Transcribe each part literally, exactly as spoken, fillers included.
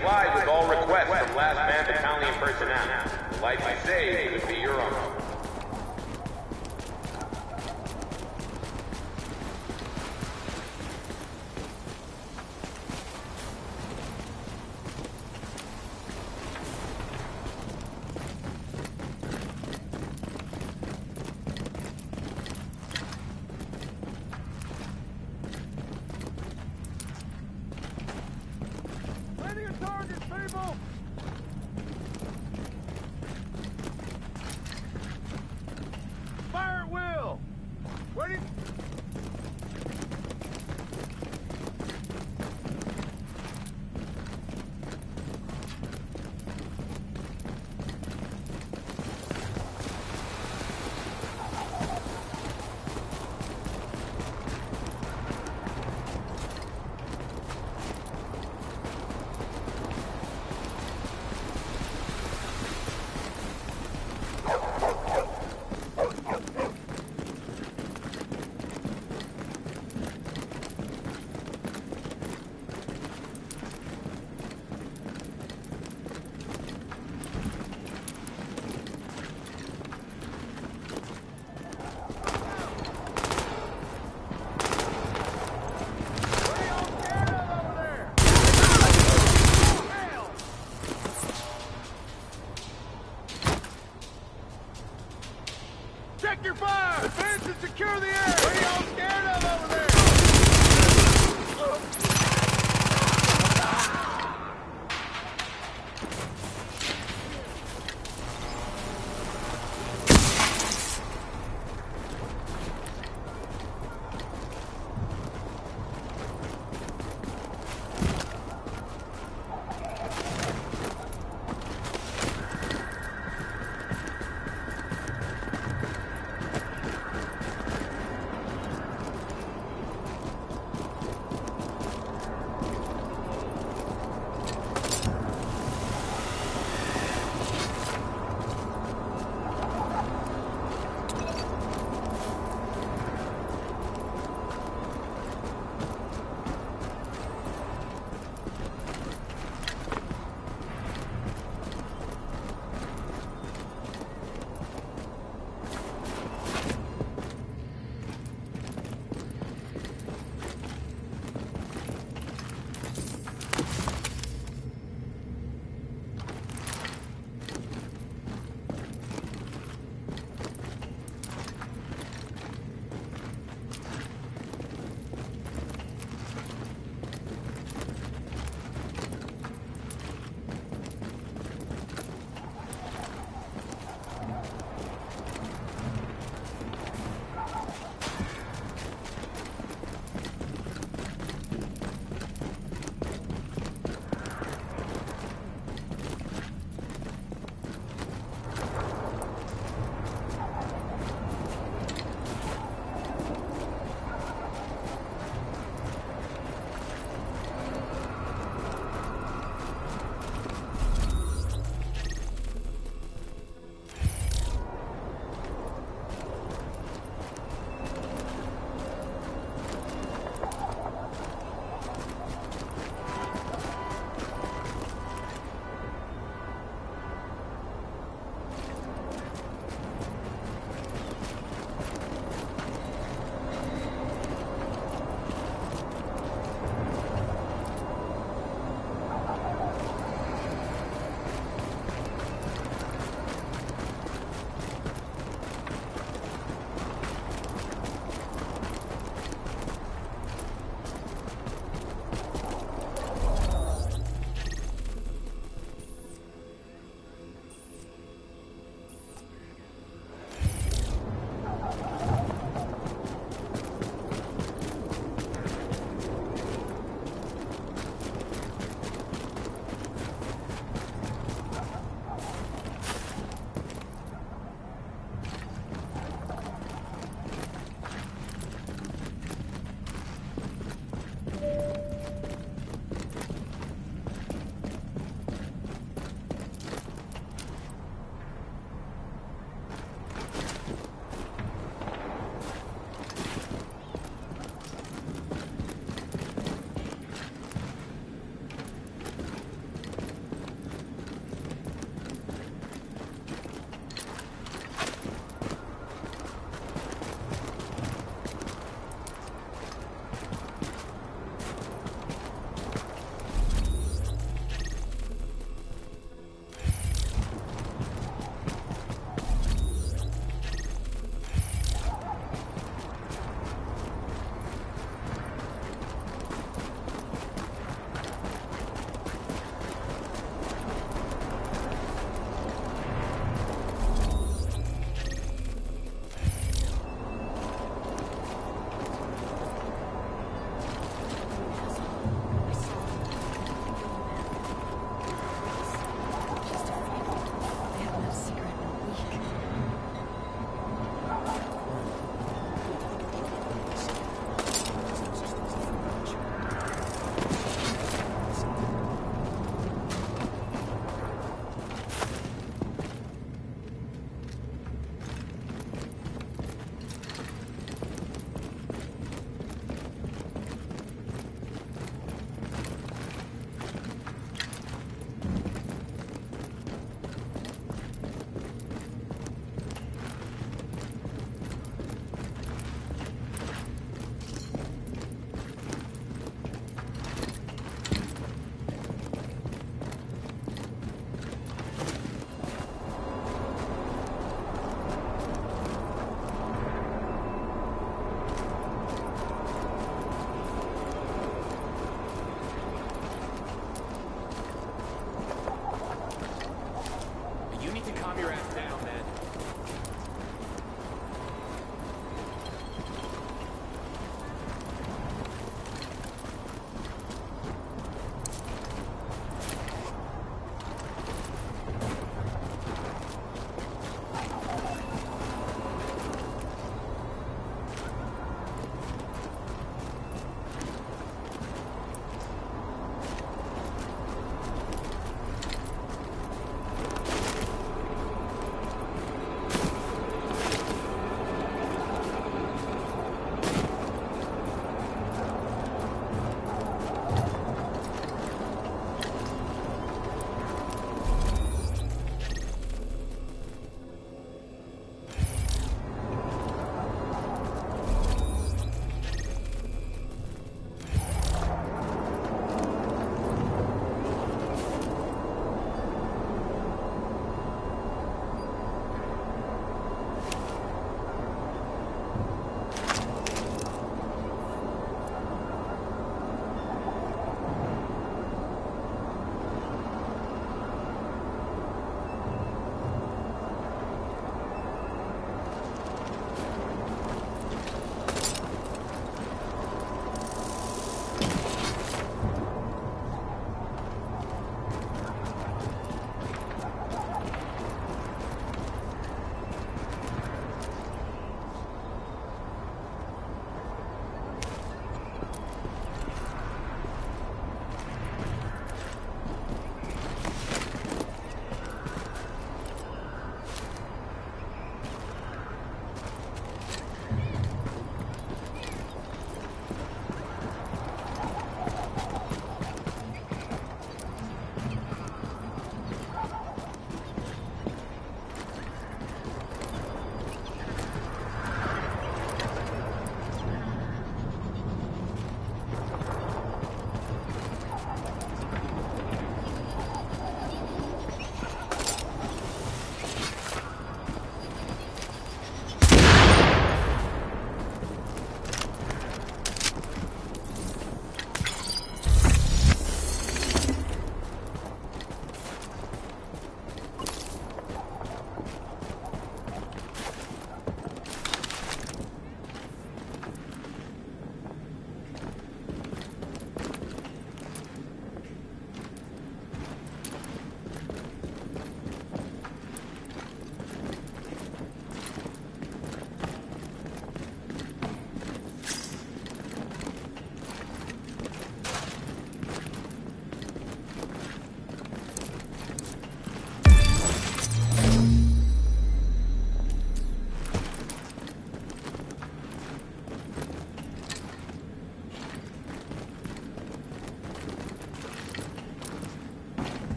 complied with all requests from last man battalion personnel. The life you saved would be your own.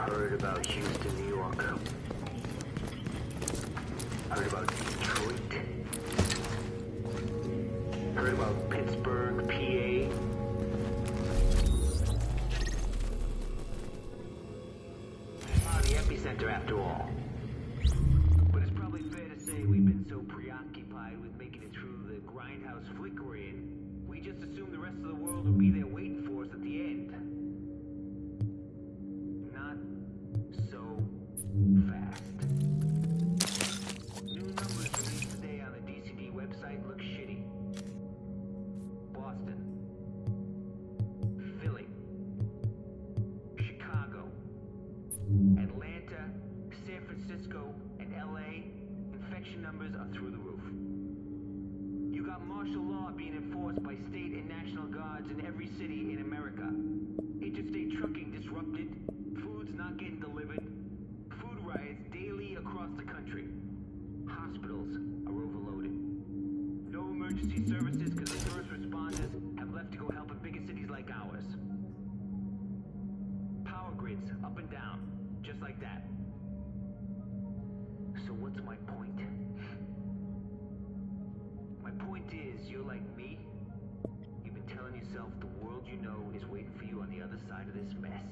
Heard about Houston, New York. Heard about Detroit. Heard about Pittsburgh, P A. Ah, the epicenter after all. But it's probably fair to say we've been so preoccupied with making it through the grindhouse flick we're in, we just assumed the rest of the world would be there waiting for us at the end. Not so fast. New numbers released today on the D C D website look shitty. Boston, Philly, Chicago, Atlanta, San Francisco, and L A, infection numbers are through the roof. You got martial law being enforced by state and national guards in every city in America. Interstate trucking disrupted, food's not getting delivered, food riots daily across the country. Hospitals are overloaded. No emergency services because the first responders have left to go help in bigger cities like ours. Power grids up and down, just like that. So what's my point? My point is, you're like me. You've been telling yourself the world you know is waiting for you on the other side of this mess.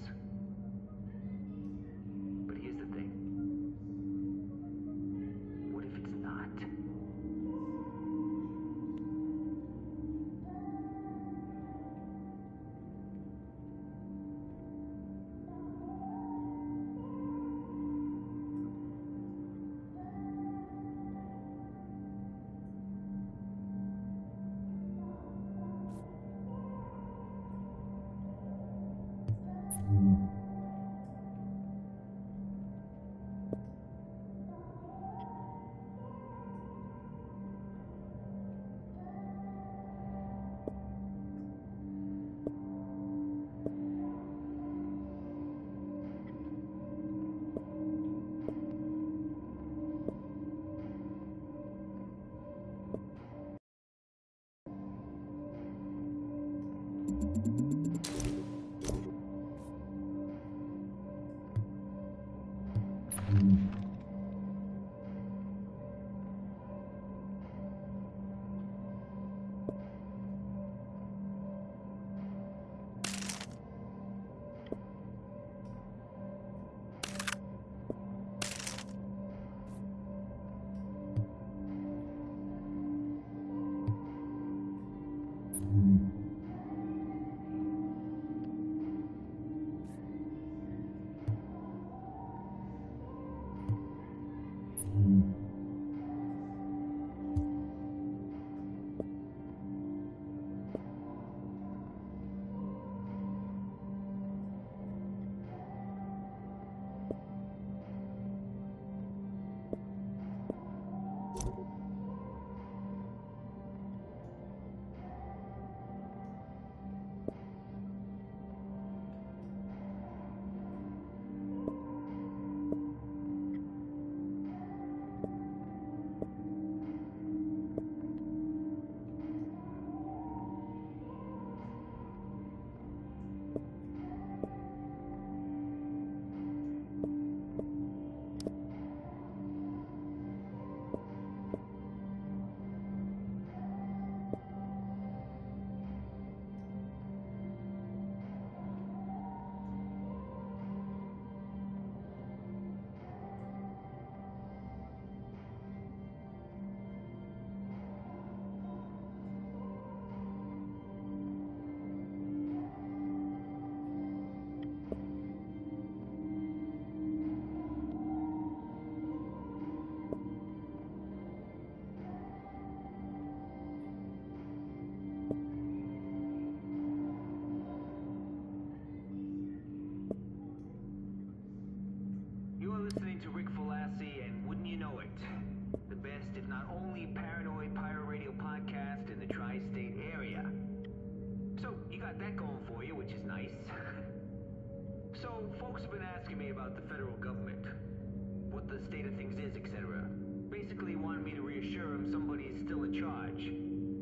But here's the thing. What if it's not? Folks have been asking me about the federal government, what the state of things is, et cetera. Basically wanted me to reassure them somebody is still in charge.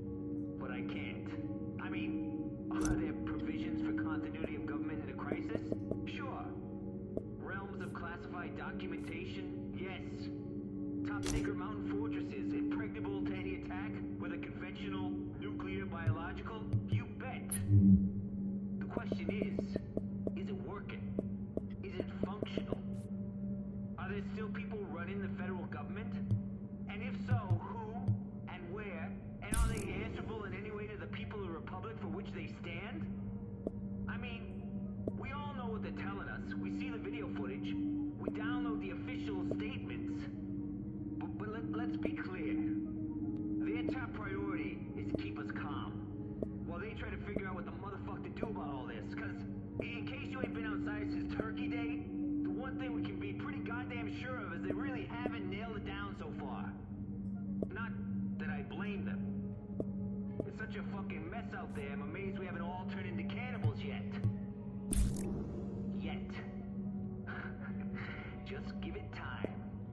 But I can't. I mean, are there provisions for continuity of government in a crisis? Sure. Realm classified documentation? Yes. Top secret mountain fortresses, impregnable to any attack, whether conventional, nuclear, biological? You bet. The question is, is it working? Is it functional? Are there still people running the federal government? And if so, who and where? And are they answerable in any way to the people of the Republic for which they stand? I mean, we all know what they're telling us. We see the video footage. We download the official statements. But, but let, let's be clear. Their top priority is to keep us calm, while they try to figure out what the motherfuck to do about all this. Cause, in case you ain't been outside since Turkey Day, the one thing we can be pretty goddamn sure of is they really haven't nailed it down so far. Not that I blame them. It's such a fucking mess out there, I'm amazed we haven't all turned into cannibals yet. Yet. Just give it time.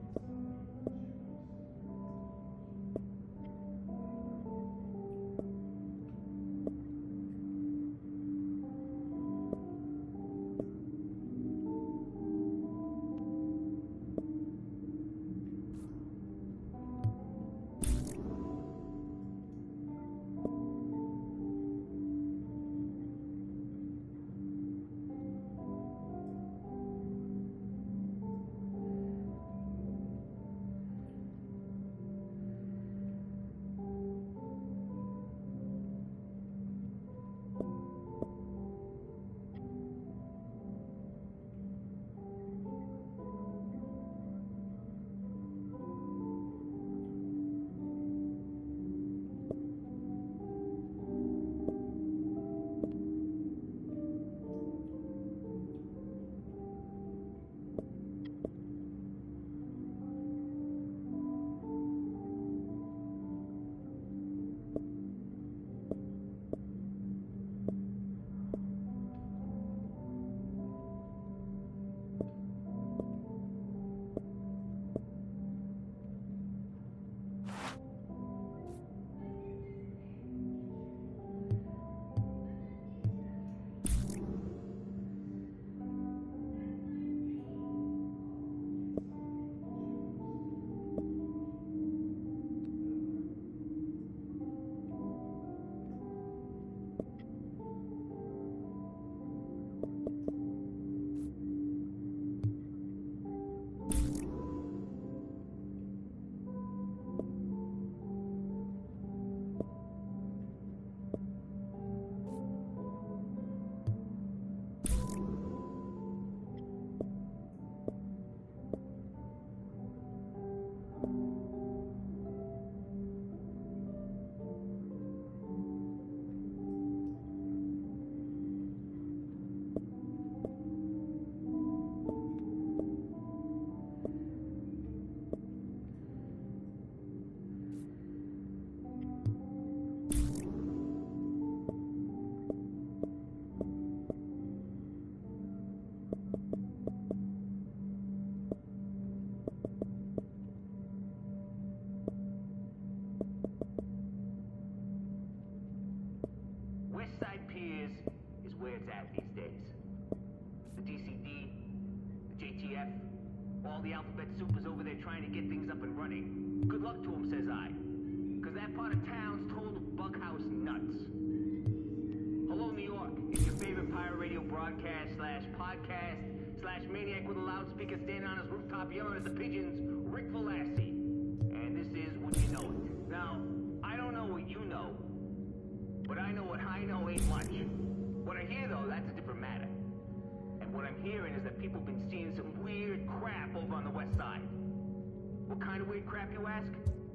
Where it's at these days. The D C D, the J T F, all the alphabet supers over there trying to get things up and running. Good luck to them, says I. Cause that part of town's total bughouse nuts. Hello, New York. It's your favorite pirate radio broadcast slash podcast slash maniac with a loudspeaker standing on his rooftop yelling at the pigeons, Rick Velassi. And this is What You Know It. Now, I don't know what you know, but I know what I know ain't much. What I hear, though, that's a different matter. And what I'm hearing is that people have been seeing some weird crap over on the west side. What kind of weird crap, you ask?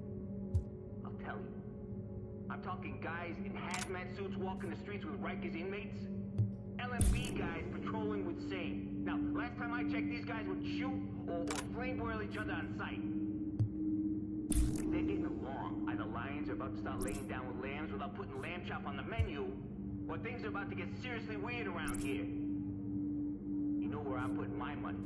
I'll tell you. I'm talking guys in hazmat suits walking the streets with Rikers inmates. L M B guys patrolling with SANE. Now, last time I checked, these guys would shoot or, or flame broil each other on sight. If they're getting along, either lions are about to start laying down with lambs without putting lamb chop on the menu, or things are about to get seriously weird around here. You know where I'm putting my money.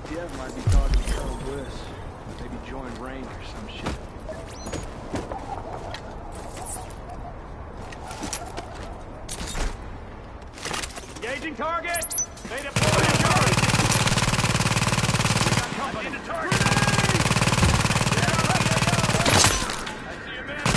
T F might be talking to Colonel Bliss. Maybe join rank or some shit. Engaging target! They deploy a charge! We got company in the target! I see a man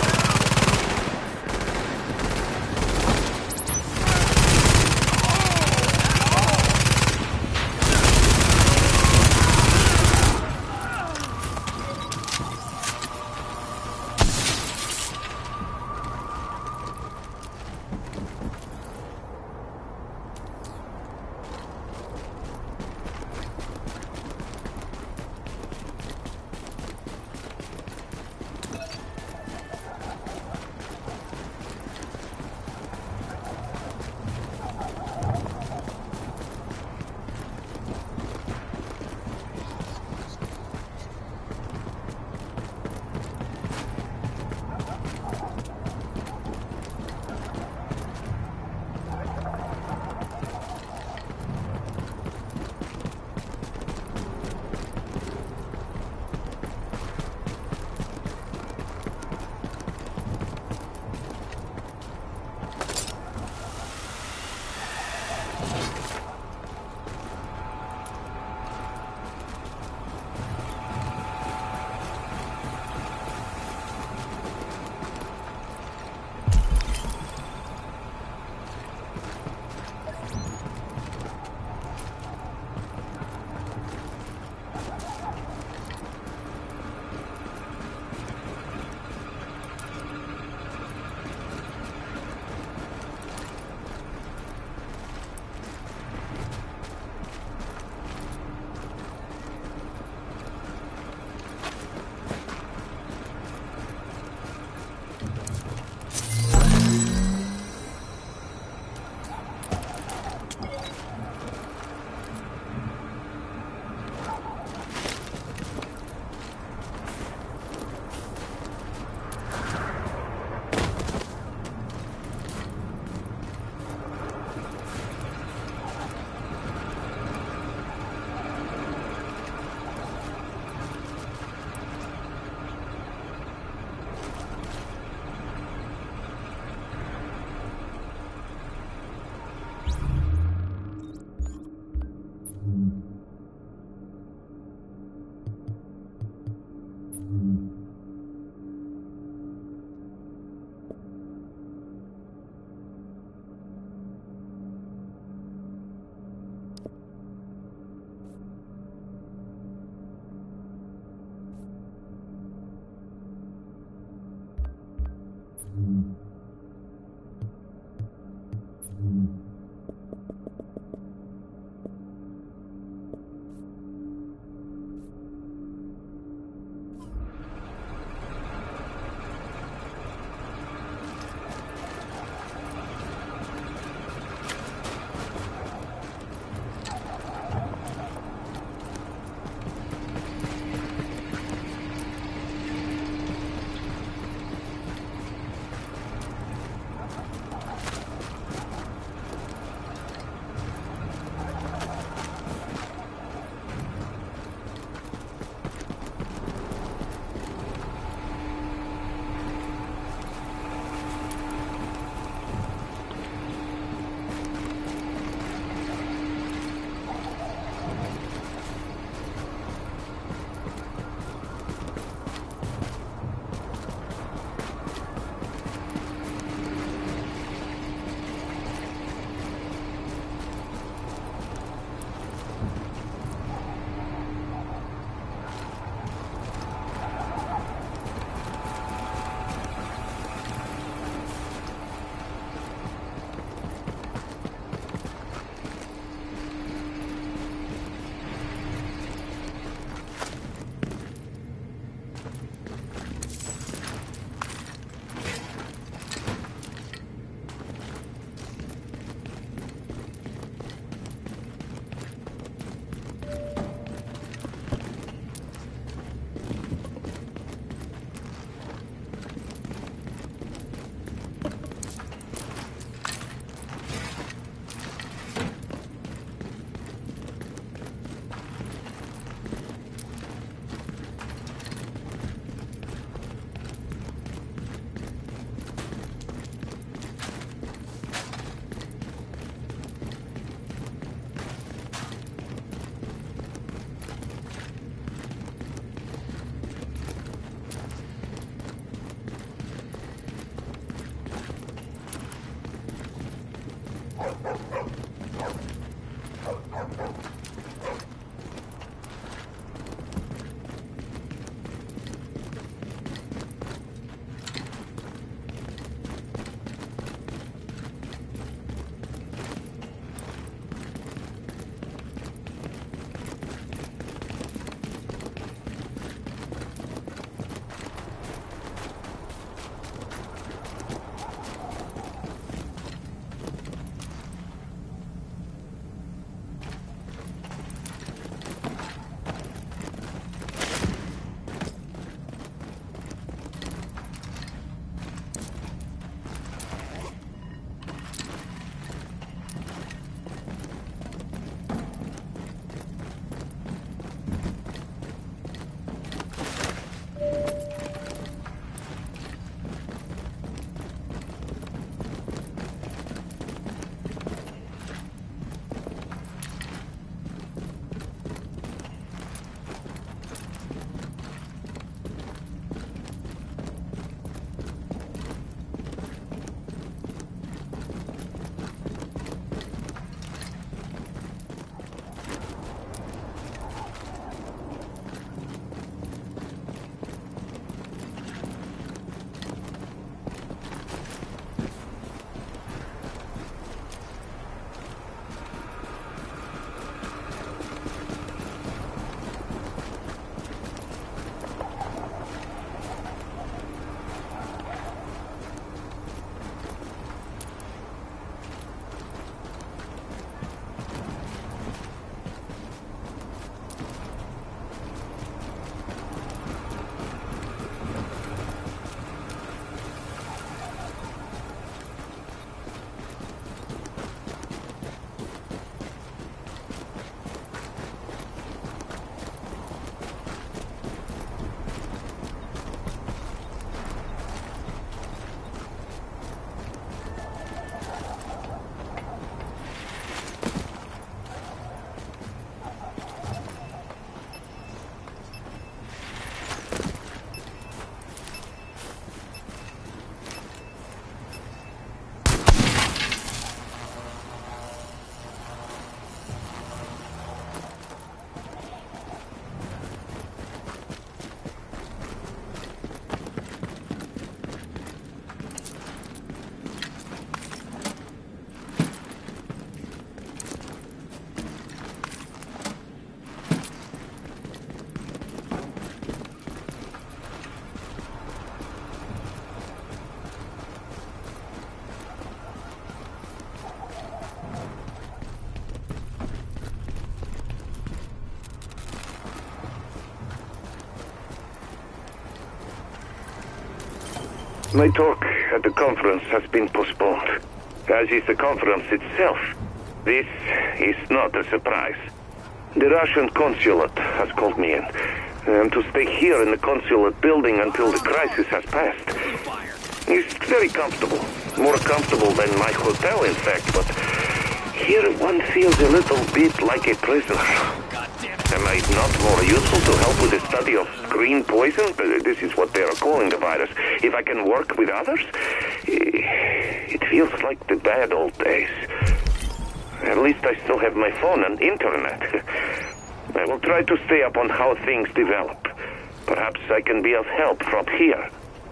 My talk at the conference has been postponed, as is the conference itself. This is not a surprise. The Russian consulate has called me in. I am to stay here in the consulate building until the crisis has passed. It's very comfortable. More comfortable than my hotel, in fact, but here one feels a little bit like a prisoner. Am I not more useful to help with the study of green poison? This is what they are calling the virus. If I can work with others, it feels like the bad old days. At least I still have my phone and internet. I will try to stay up on how things develop. Perhaps I can be of help from here.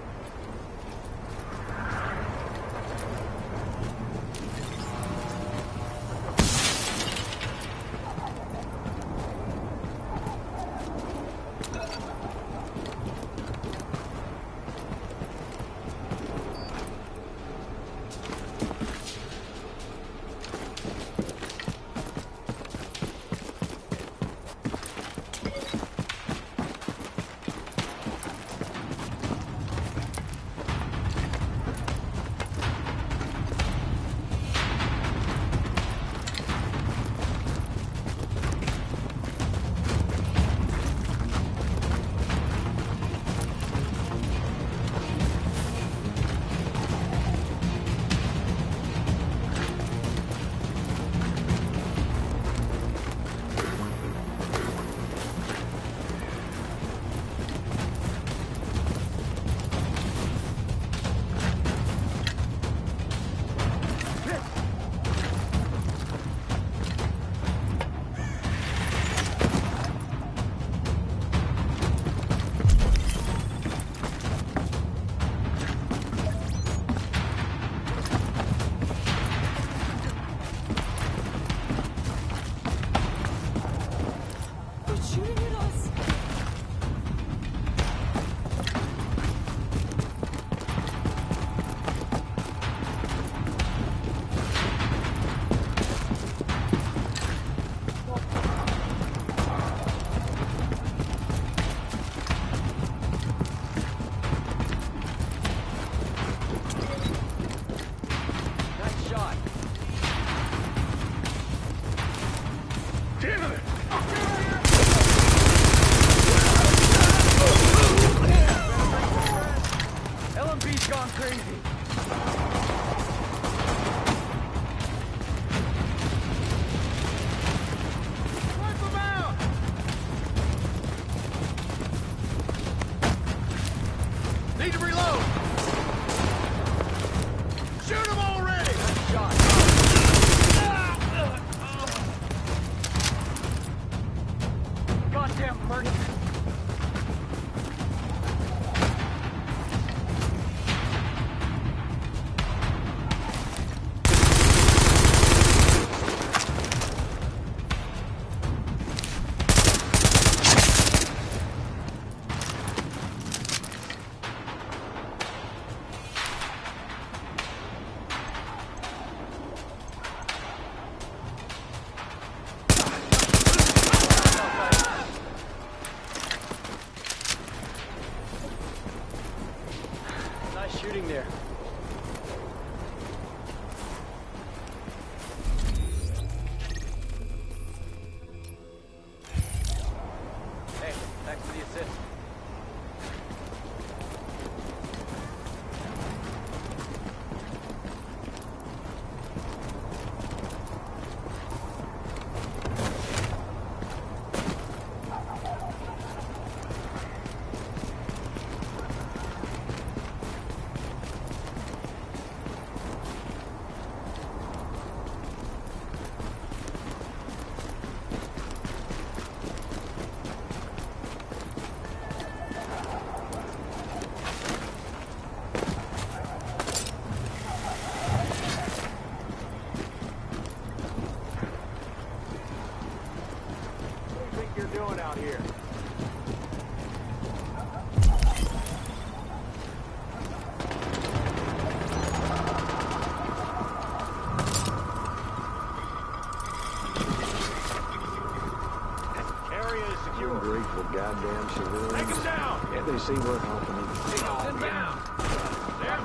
Shooting there. Hey, thanks for the assist. Goddamn civilians. Take us down! Yeah, they see we're helping them. Inbound! They're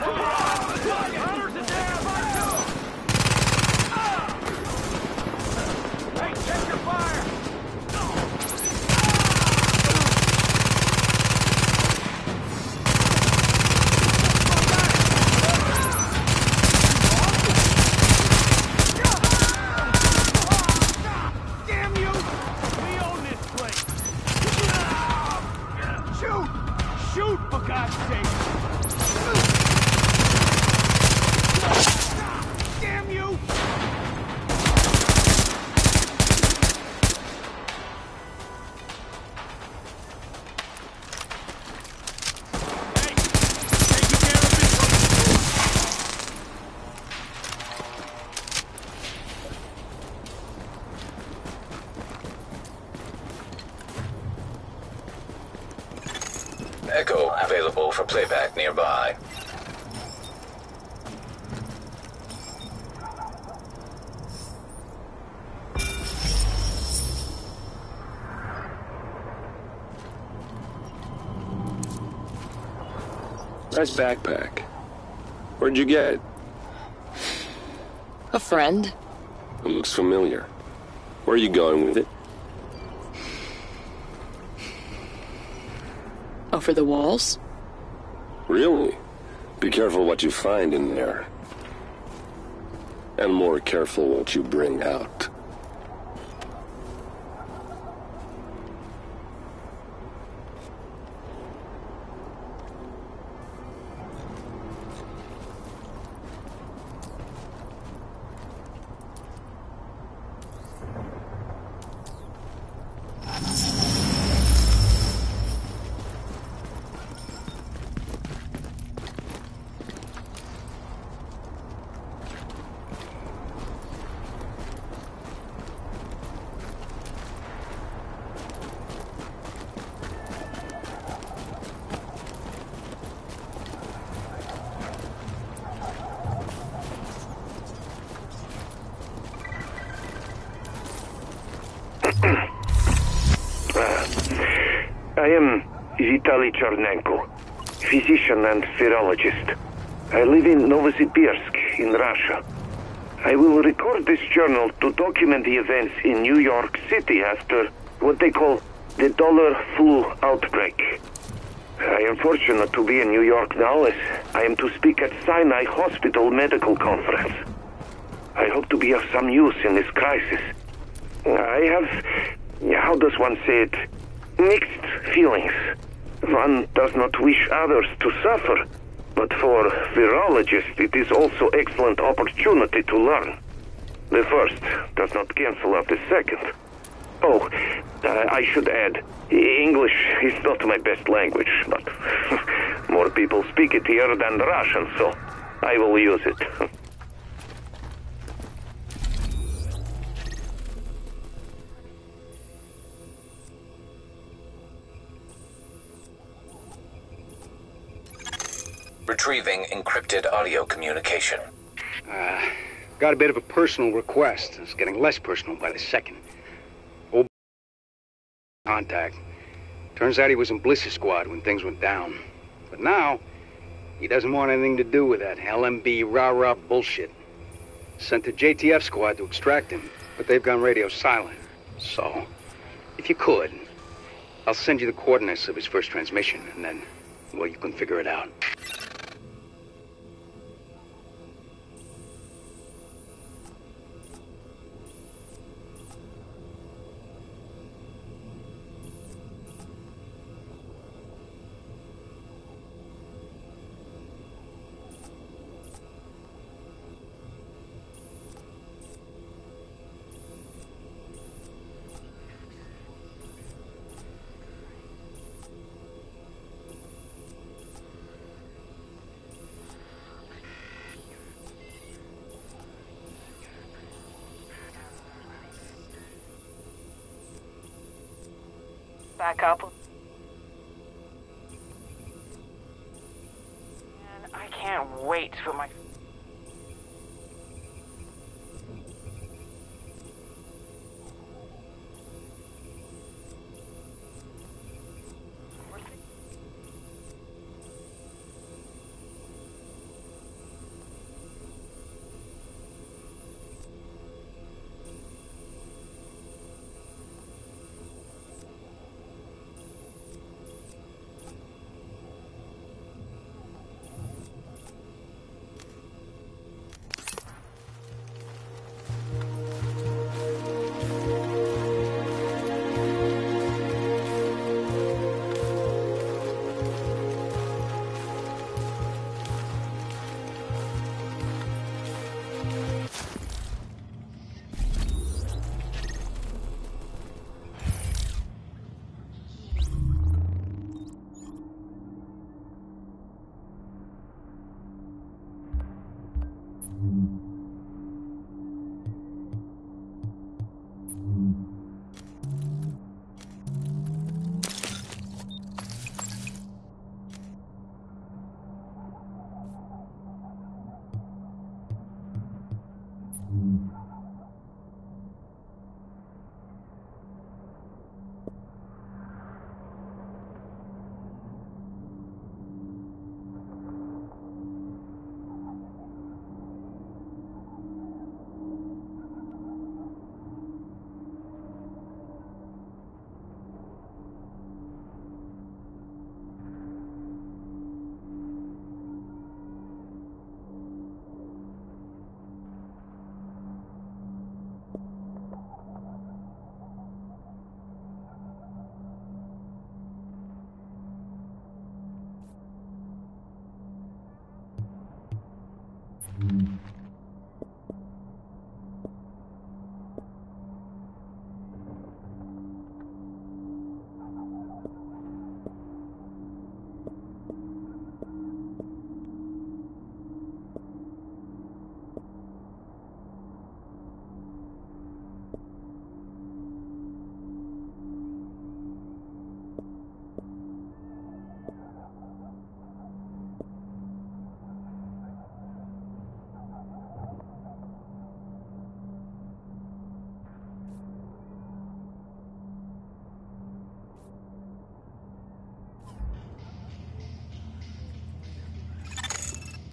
for playback nearby. Nice backpack. Where'd you get it? A friend. It looks familiar. Where are you going with it? Over the walls? Really? Be careful what you find in there. And more careful what you bring out. I am Vitaly Chernenko, physician and virologist. I live in Novosibirsk in Russia. I will record this journal to document the events in New York City after what they call the dollar flu outbreak. I am fortunate to be in New York now as I am to speak at Sinai Hospital Medical Conference. I hope to be of some use in this crisis. I have, how does one say it, mixed feelings. One does not wish others to suffer, but for virologists it is also excellent opportunity to learn. The first does not cancel out the second. Oh, uh, I should add, English is not my best language, but more people speak it here than Russian, so I will use it. Retrieving encrypted audio communication. Uh, got a bit of a personal request. It's getting less personal by the second. Old contact. Turns out he was in Bliss's squad when things went down. But now, he doesn't want anything to do with that L M B rah-rah bullshit. Sent the J T F squad to extract him, but they've gone radio silent. So, if you could, I'll send you the coordinates of his first transmission, and then, well, you can figure it out. Back up. Man, I can't wait for my...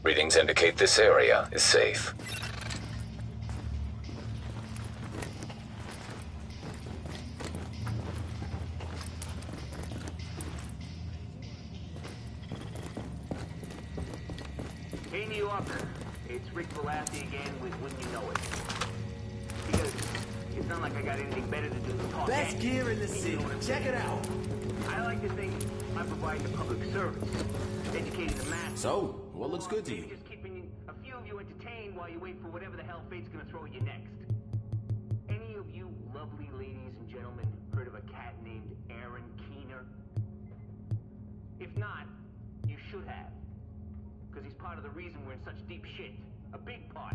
Readings indicate this area is safe. Hey, New York. It's Rick Velasquez again with When You Know It. Because it's not like I got anything better to do than talk. Best at gear you. in the You city. know what I'm Check saying? it out. I like to think I'm providing a public service, educating the masses. So, what looks good to Maybe you? just keeping a few of you entertained while you wait for whatever the hell fate's gonna throw at you next. Any of you lovely ladies and gentlemen heard of a cat named Aaron Keener? If not, you should have. Because he's part of the reason we're in such deep shit. A big part.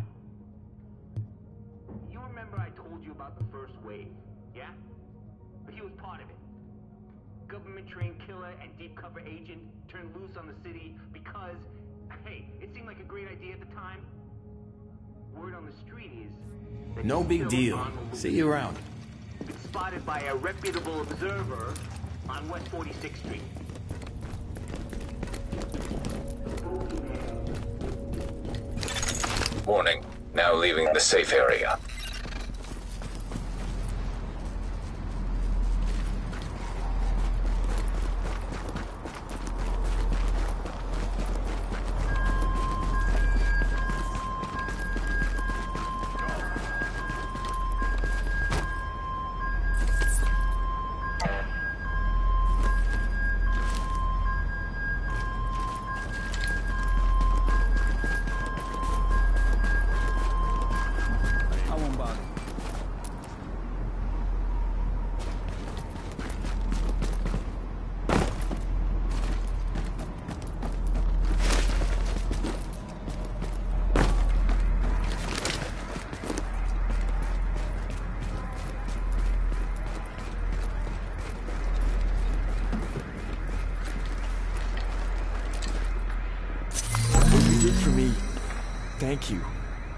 You remember I told you about the first wave, yeah? But he was part of it. Government-trained killer and deep cover agent turned loose on the city because, hey, it seemed like a great idea at the time. Word on the street is that No he's big still deal. on the loose. See you around. Been spotted by a reputable observer on West forty-sixth Street. Warning, now leaving the safe area. For me, thank you.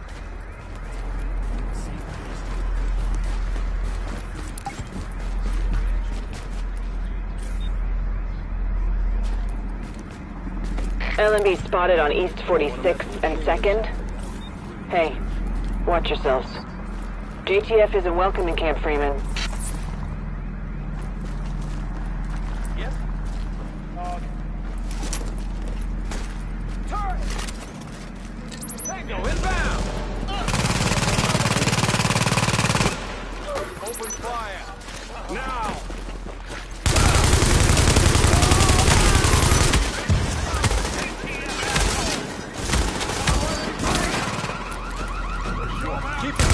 L M B spotted on East forty-sixth and second. Hey, watch yourselves. J T F isn't welcome in Camp Freeman. Yes? Uh... Turret! Tango inbound! Open fire! Now! Keep it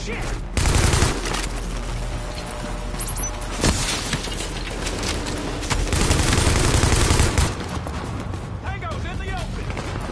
Shit! Tango's in the open!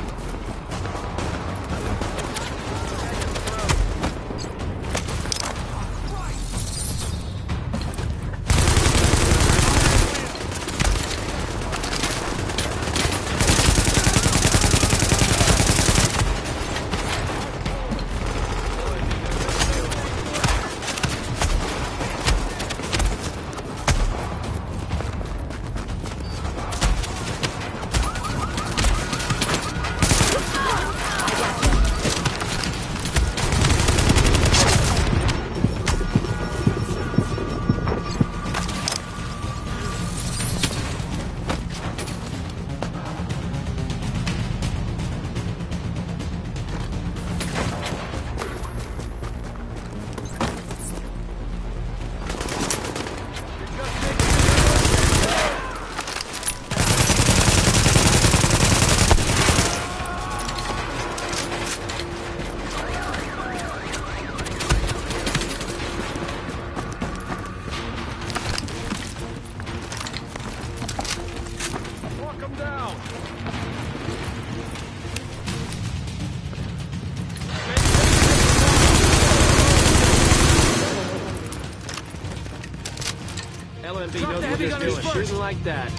L M B knows what they're doing. Shooting like that.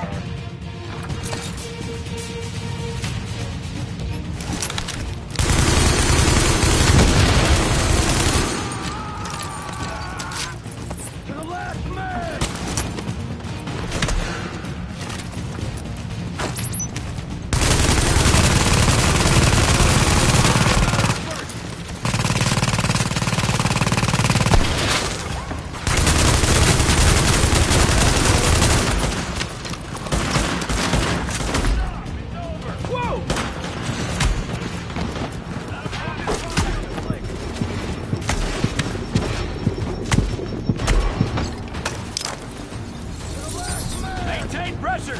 To the last man! Maintain pressure!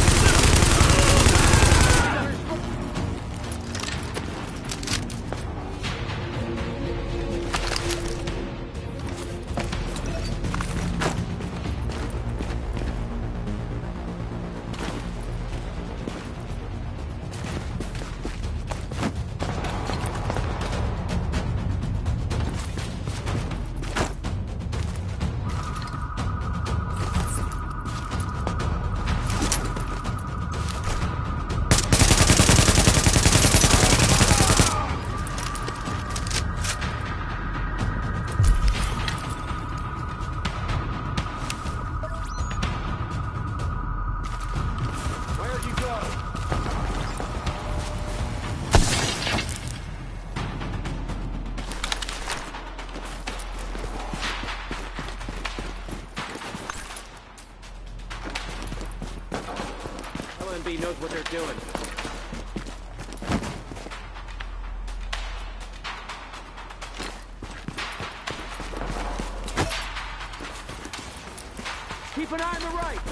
Where'd you go? L M B knows what they're doing. Keep an eye on the right!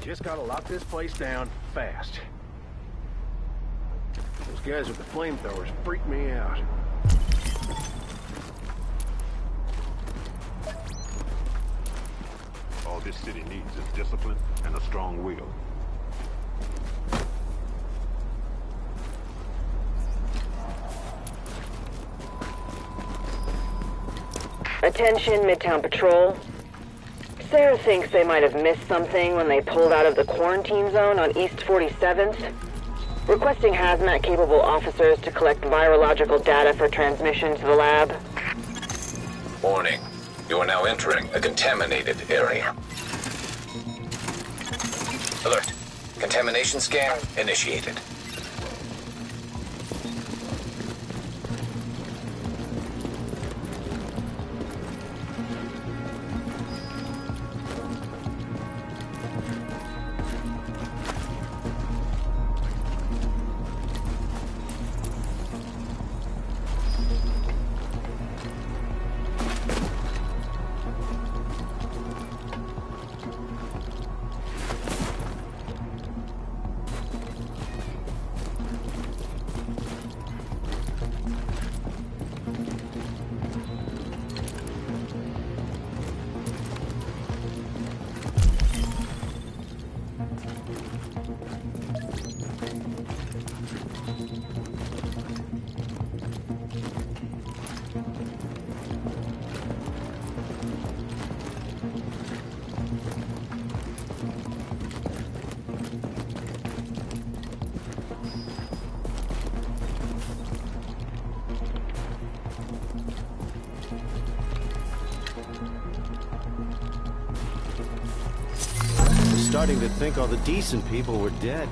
Just gotta lock this place down fast. Those guys with the flamethrowers freak me out. All this city needs is discipline and a strong will. Attention, Midtown Patrol. Sarah thinks they might have missed something when they pulled out of the quarantine zone on East forty-seventh. Requesting hazmat-capable officers to collect virological data for transmission to the lab. Warning. You are now entering a contaminated area. Alert. Contamination scan initiated. Starting to think all the decent people were dead.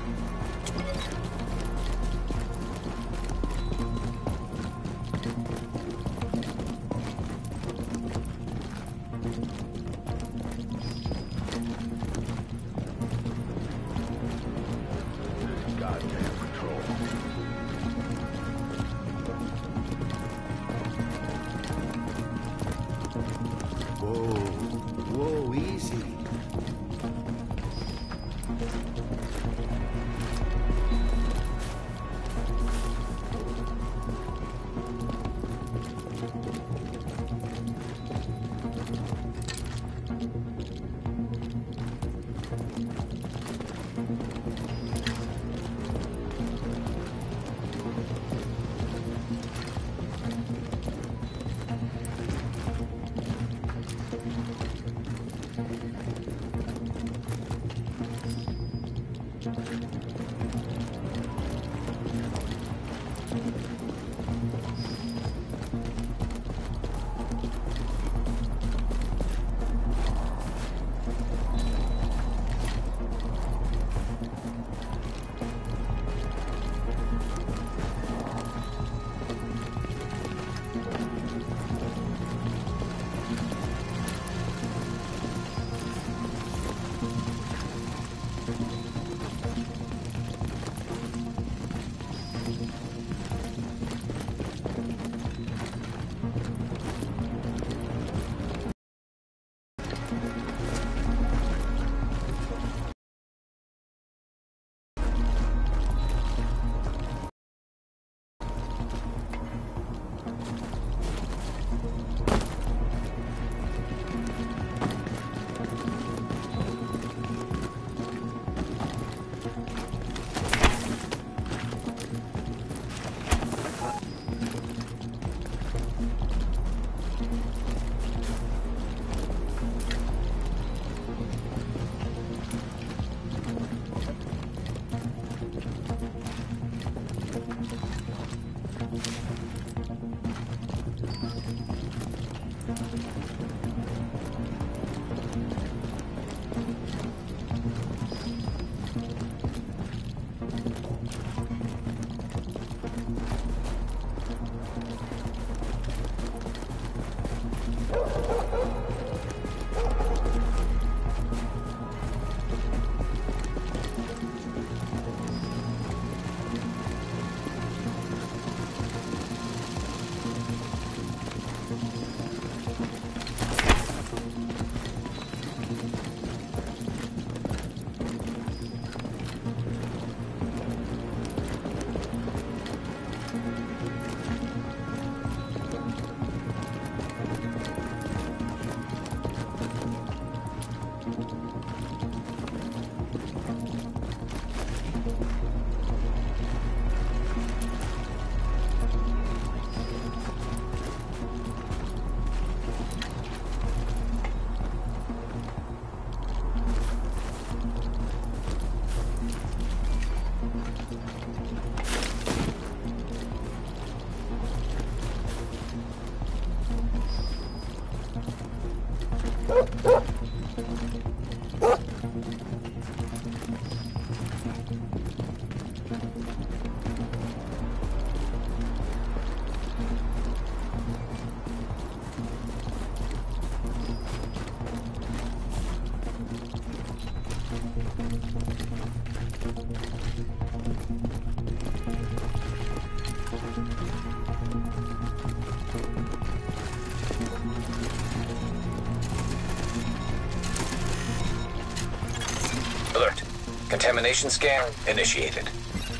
Contamination scan initiated.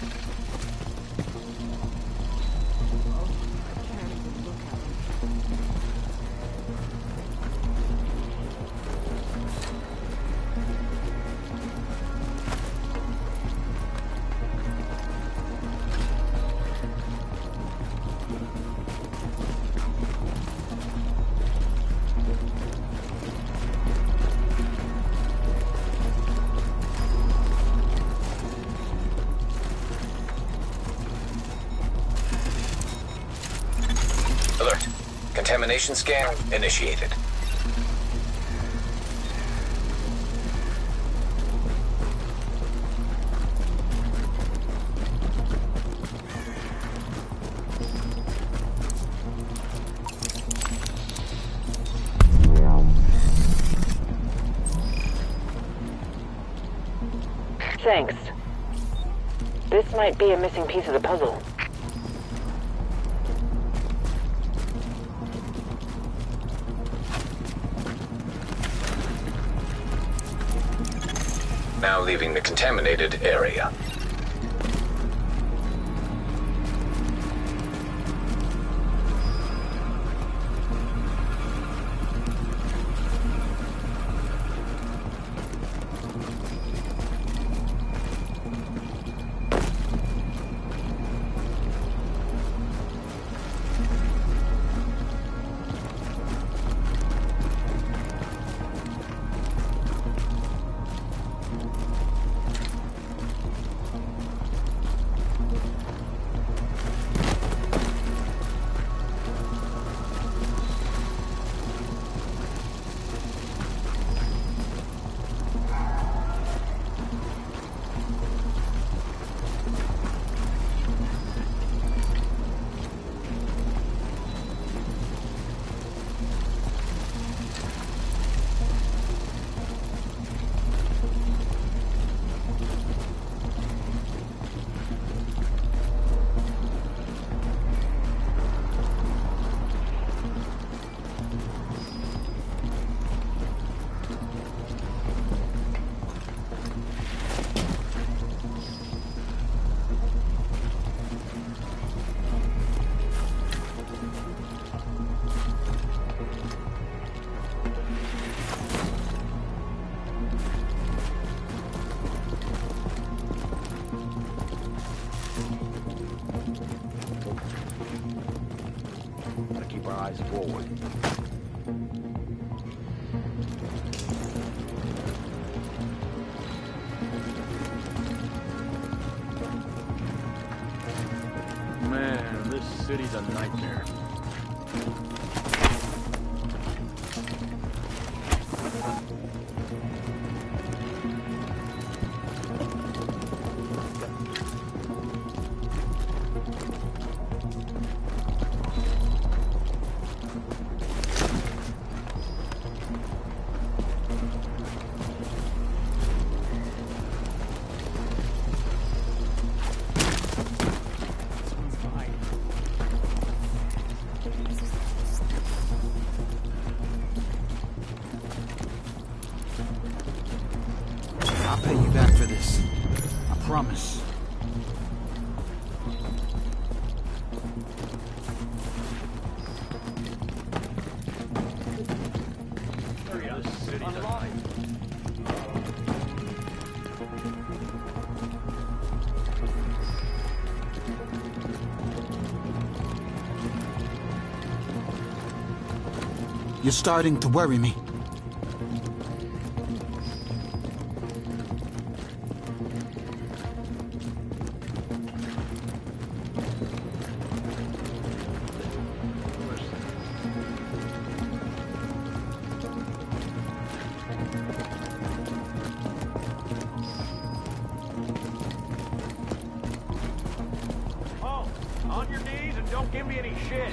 Alert. Contamination scan initiated. Thanks. This might be a missing piece of the puzzle. Now leaving the contaminated area. Keep our eyes forward. Man, this city's a nightmare. I'll pay you back for this. I promise. This city's alive. You're starting to worry me. Oh, on your knees and don't give me any shit.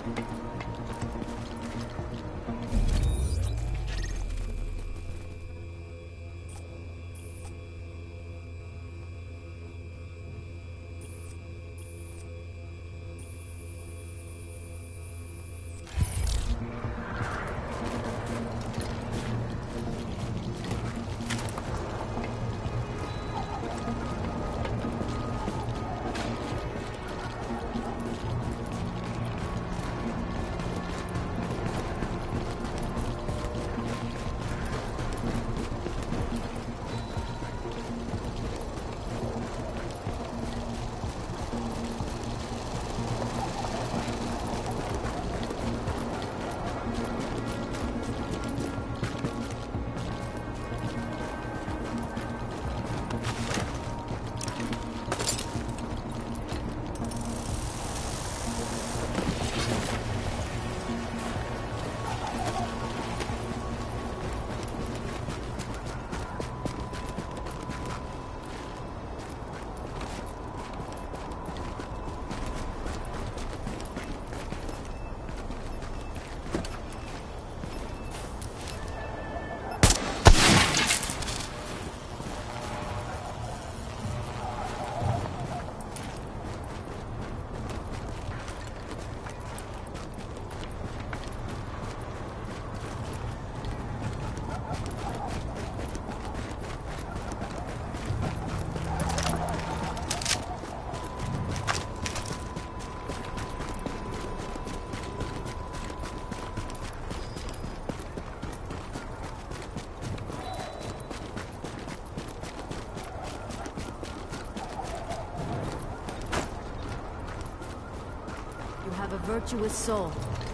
A virtuous soul.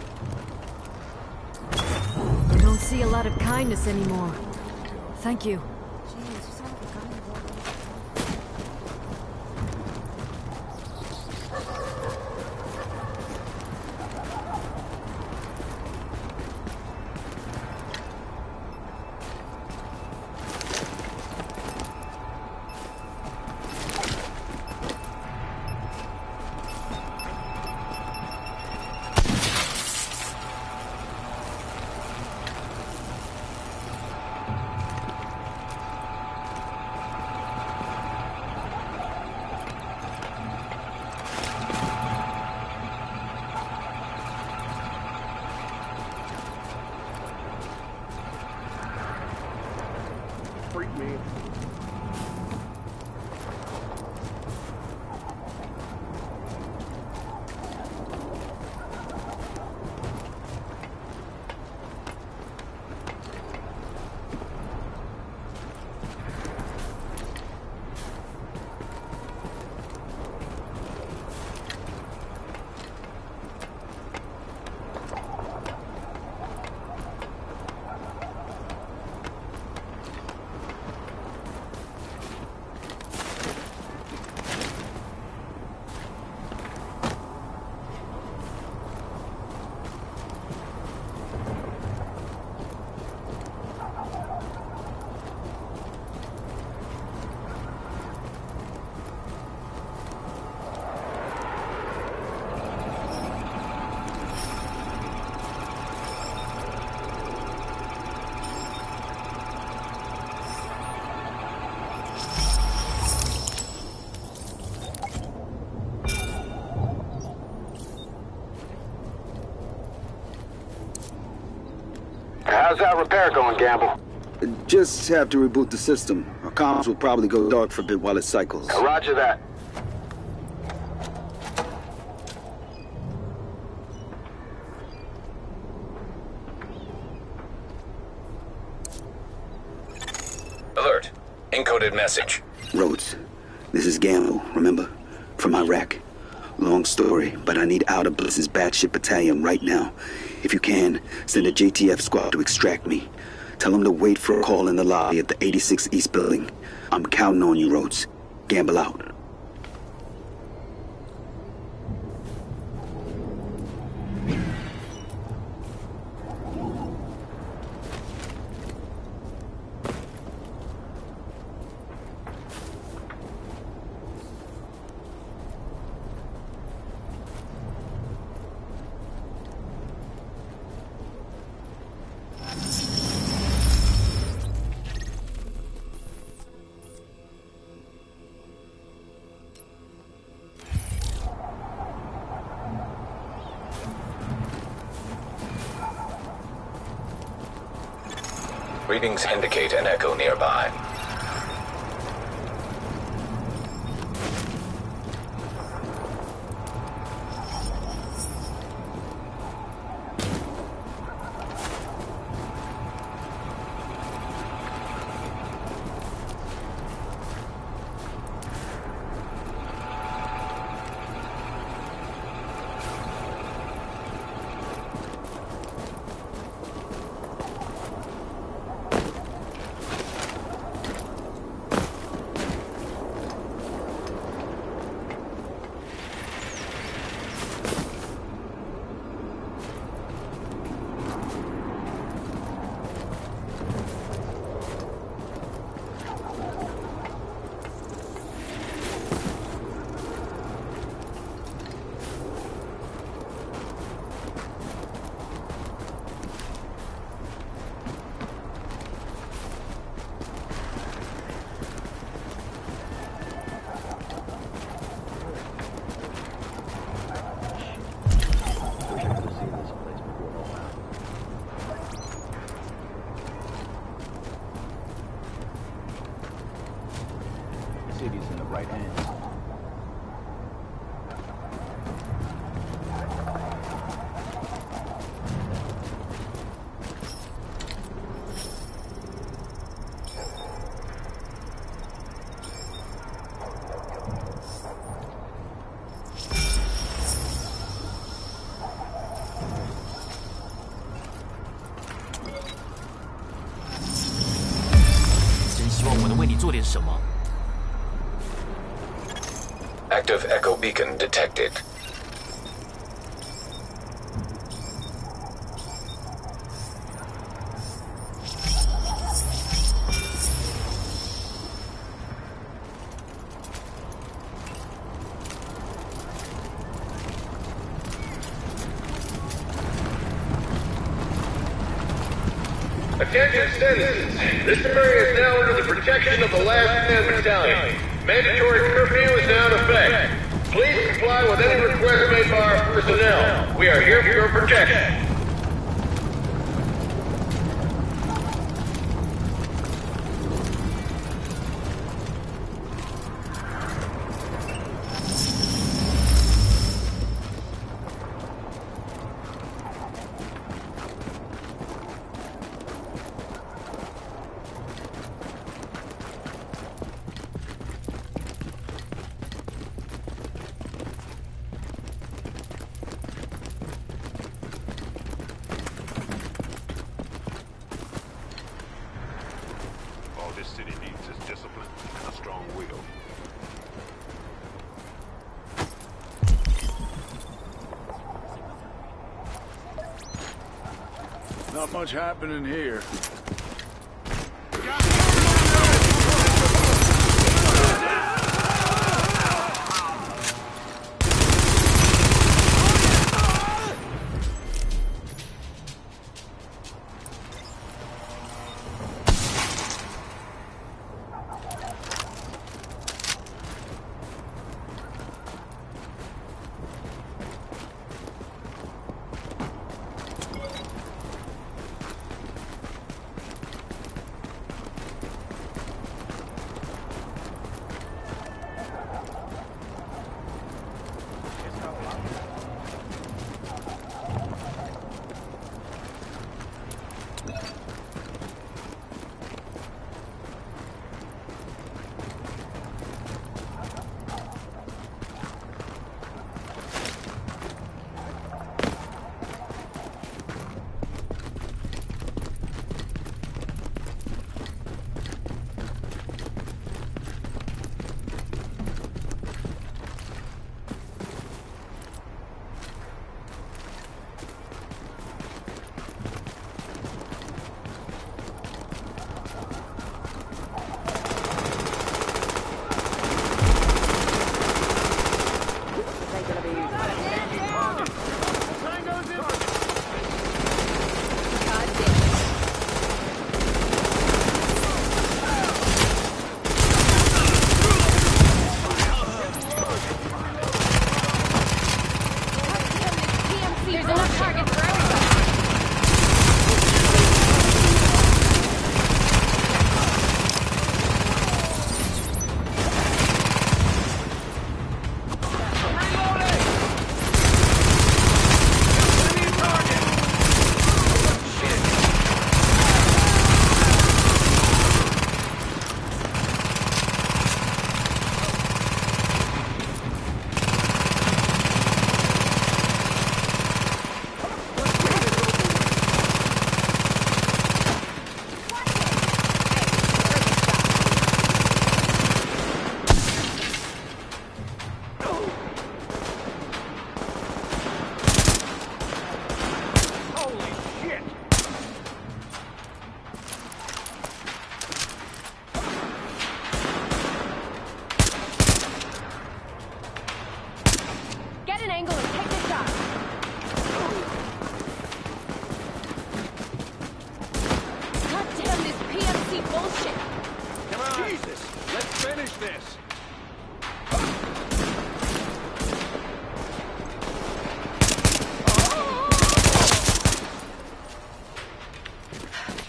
I don't see a lot of kindness anymore. Thank you. Freak me. How's that repair going, Gamble? Just have to reboot the system. Our comms will probably go dark for a bit while it cycles. Roger that. Alert. Encoded message. Rhodes, this is Gamble, remember? From Iraq. Long story, but I need out of Bliss's batshit battalion right now. If you can, send a J T F squad to extract me. Tell them to wait for a call in the lobby at the eighty-six East building. I'm counting on you, Rhodes. Gamble out. Readings indicate an echo nearby. City's in the right hands. Active echo beacon detected. Attention citizens, this area is now under the protection of the Last Man Battalion. Mandatory curfew is now in effect. Please comply with any request made by our personnel. We are here for your protection. This city needs is discipline and a strong will. Not much happening here.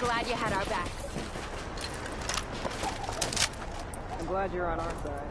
glad you had our back. I'm glad you're on our side.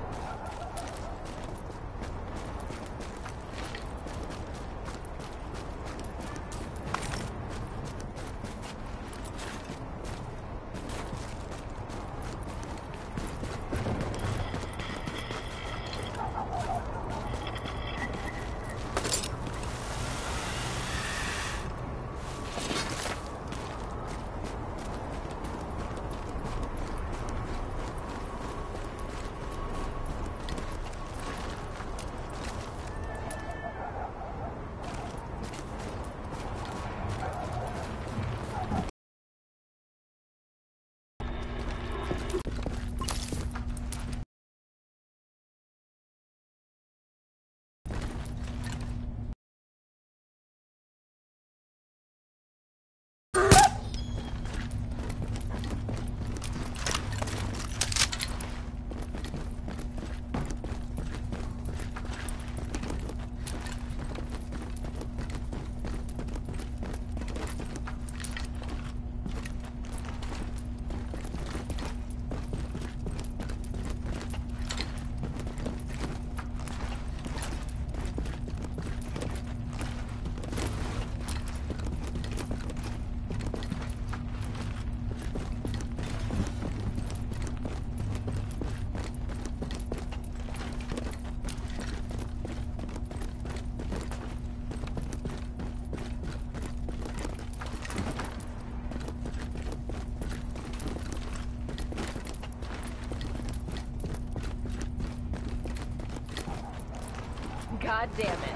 God damn it.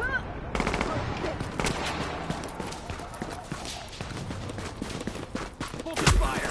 Focus fire!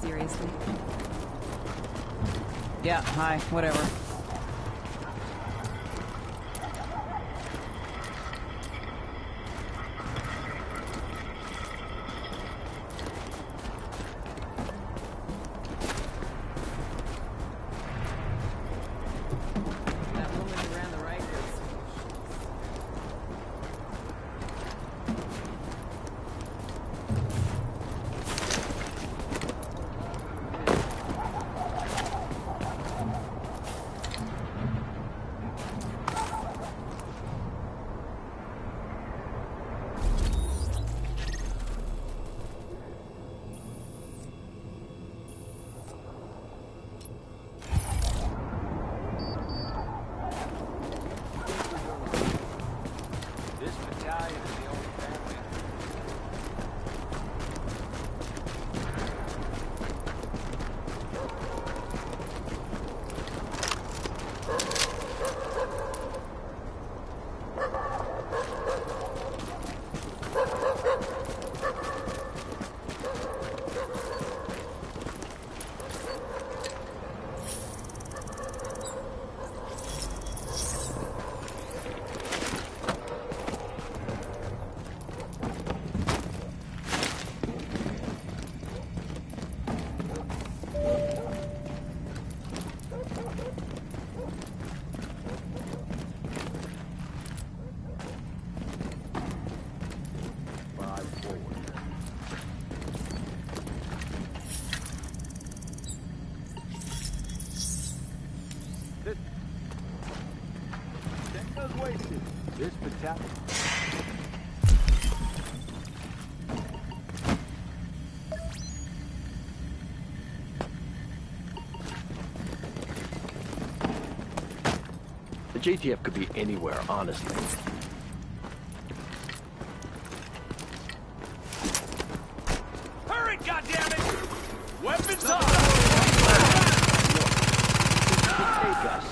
seriously. Yeah, hi, whatever. This battalion. The J T F could be anywhere, honestly. Hurry, goddammit! Weapons up! Take us.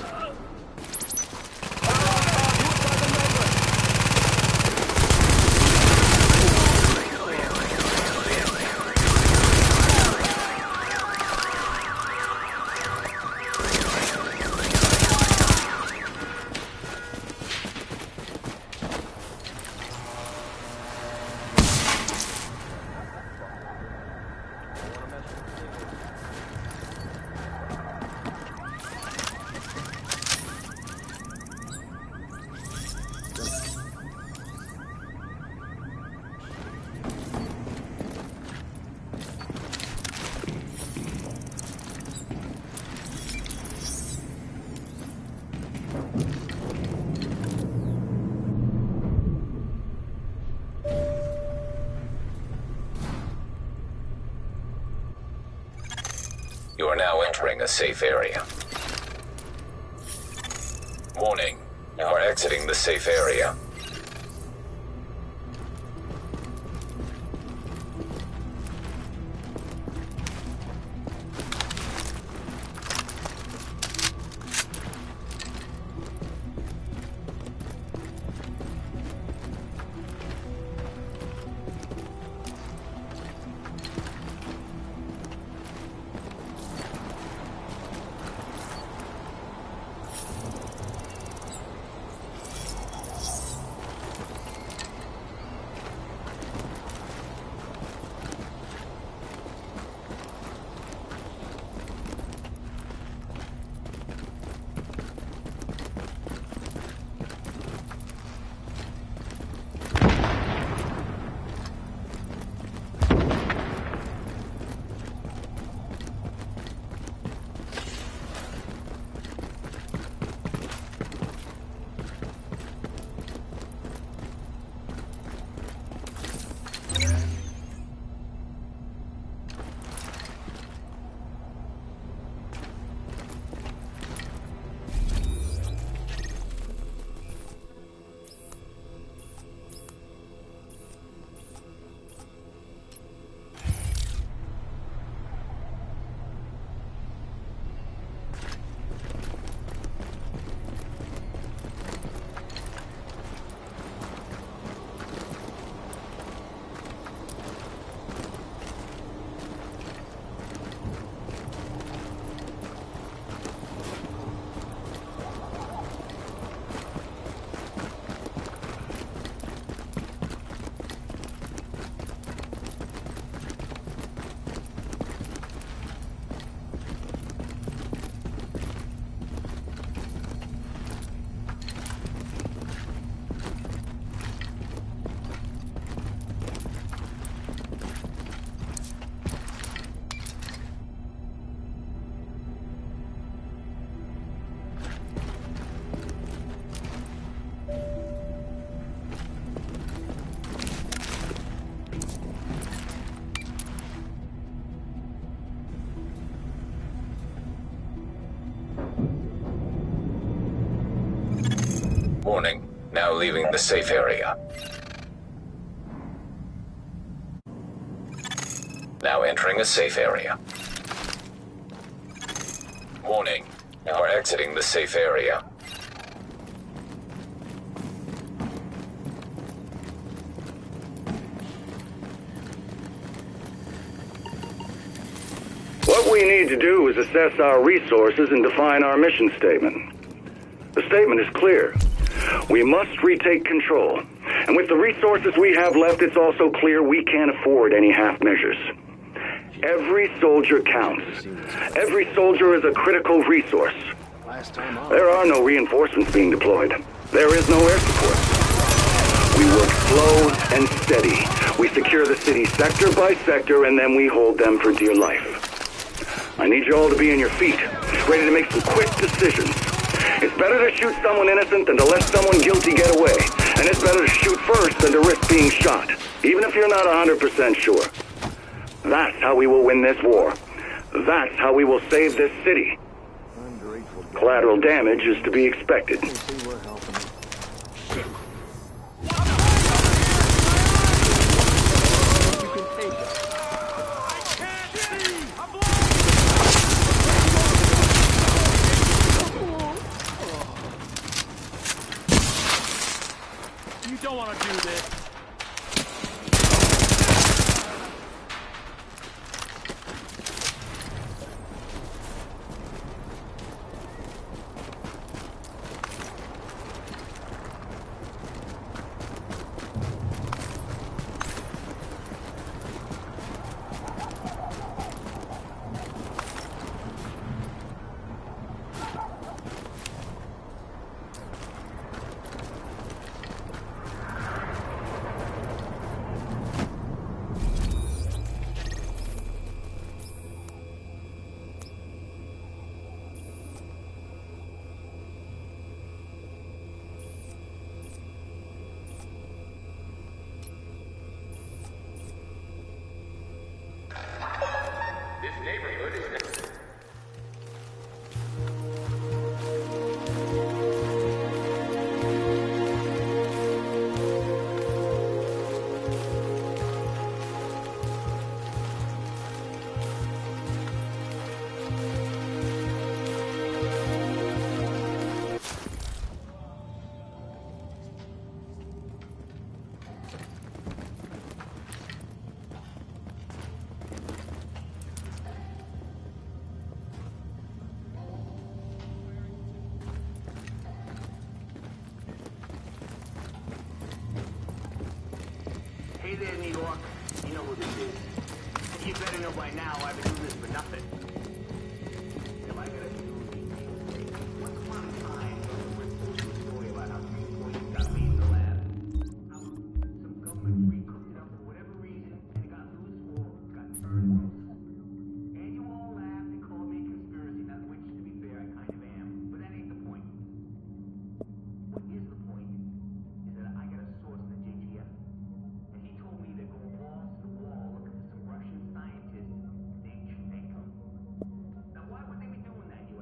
You are now entering a safe area. Warning, you are exiting the safe area. Warning, now leaving the safe area. Now entering a safe area. Warning, you are exiting the safe area. What we need to do is assess our resources and define our mission statement. The statement is clear. We must retake control. And with the resources we have left, it's also clear we can't afford any half measures. Every soldier counts. Every soldier is a critical resource. There are no reinforcements being deployed. There is no air support. We work slow and steady. We secure the city sector by sector, and then we hold them for dear life. I need you all to be on your feet, ready to make some quick decisions. It's better to shoot someone innocent than to let someone guilty get away. And it's better to shoot first than to risk being shot, even if you're not one hundred percent sure. That's how we will win this war. That's how we will save this city. Collateral damage is to be expected. You don't want to do this. Hey there, New York. You know who this is. You better know by now I've been doing this for nothing. If I gotta do once upon a time, there was a story about how three employees got made in the lab. How some government freak cooked it up for whatever reason, and it got loose or got turned loose. And you all laughed and called me a conspiracy nut, which, to be fair, I kind of am. But that ain't the point. What is the point is that I got a source in the J T F. He told me they're going balls to the wall looking for some Russian scientist named Chudenko. Now, why would they be doing that?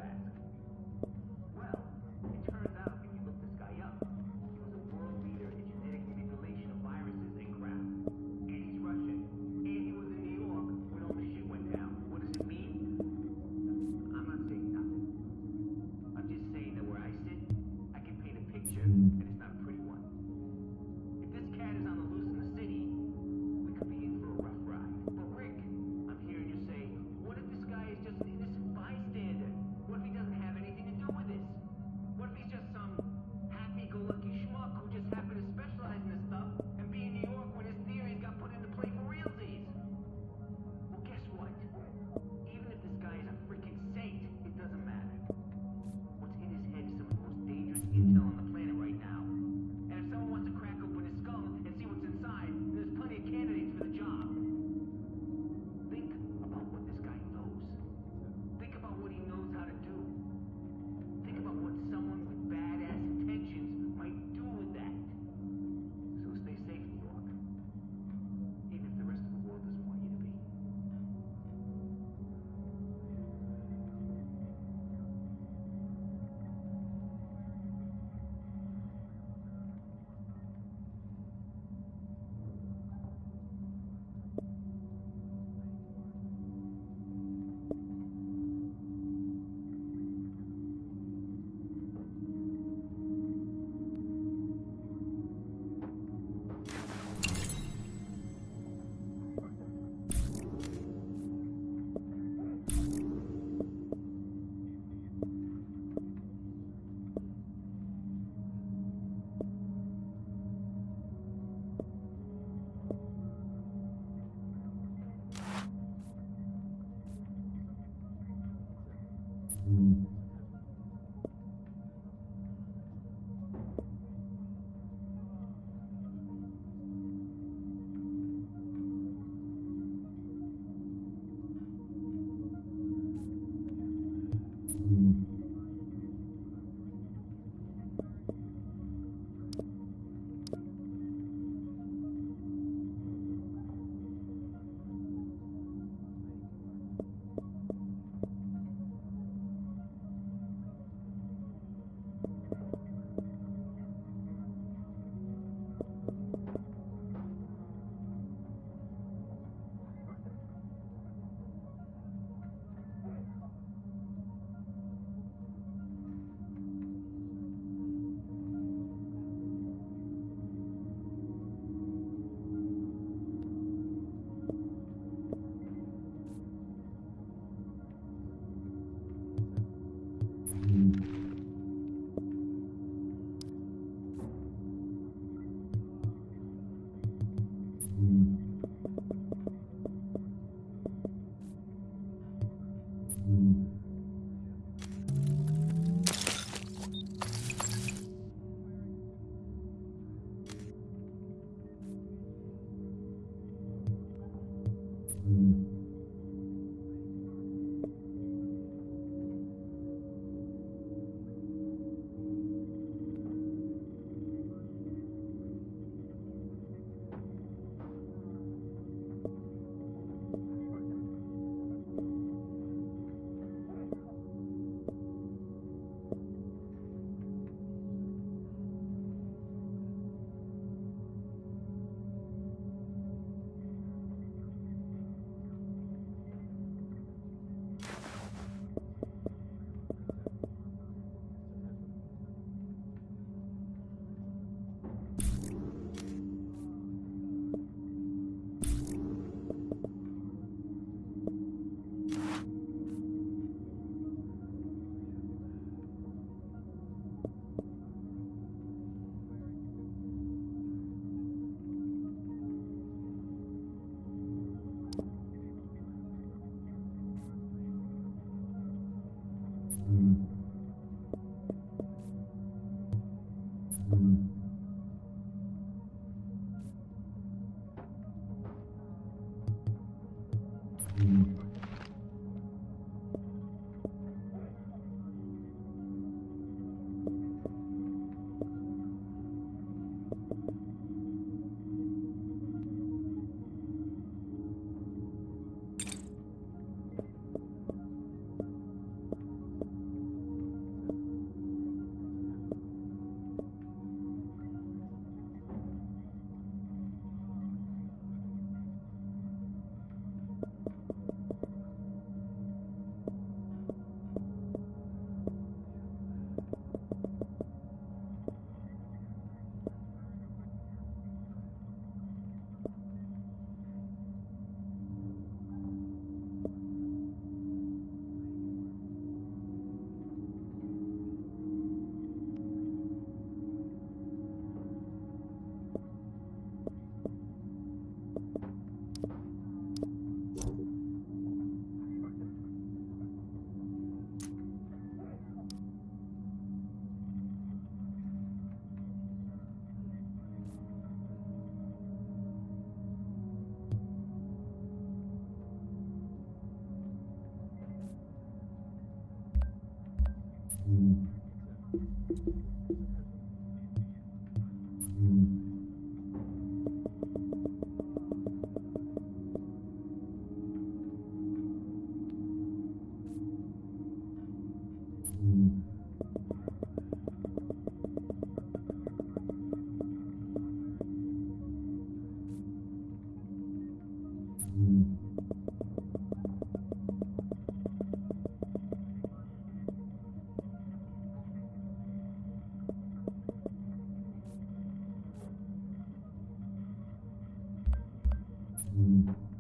Mm-hmm.